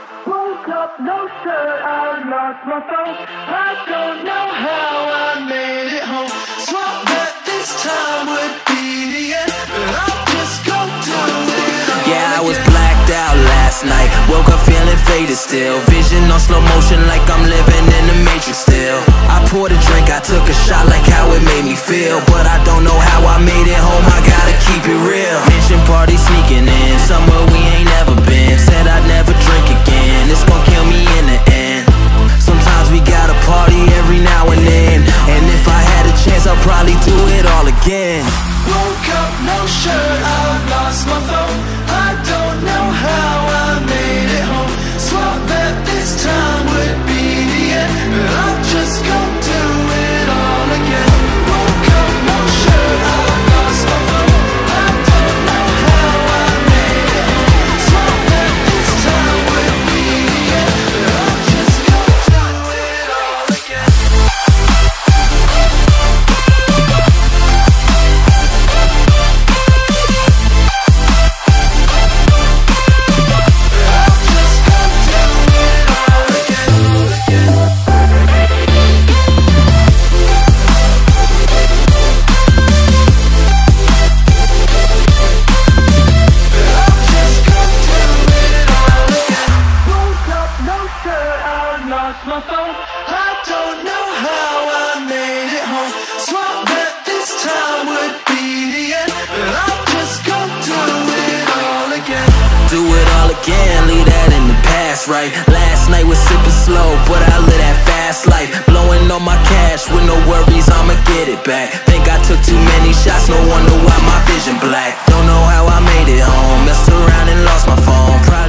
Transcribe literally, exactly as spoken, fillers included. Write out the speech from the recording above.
Woke up, no shirt, I lost my phone. I don't know how I made it home. Swore that this time would be the end, but I'll just go do it all. Yeah, I was blacked out last night. Woke up feeling faded still. Vision on slow motion like I'm living in the Matrix still. I poured a drink, I took a shot like how it made me feel. But I don't know how I made it home, I gotta keep it real. Mansion party sneaking in, somewhere we ain't never been. Said I'd never drink again, it's gon' kill me in the end. Sometimes we gotta party every now and then, and if I had a chance I'll probably do it all again. Woke up, no shirt, I've lost my phone. I don't know how I made it home. Swore that this time would be the end, but I'll just go do it all again. Woke up, no shirt, I've lost my phone. I don't know how I made it home. Swore that this time would be the end, but I'll just go do it all again. My phone, I don't know how I made it home. Swore that this time would be the end, but I'll just go do it all again. Do it all again, leave that in the past, right? Last night was sipping slow, but I live that fast life. Blowing all my cash with no worries, I'ma get it back. Think I took too many shots, no wonder why my vision black. Don't know how I made it home, messed around and lost my phone. Probably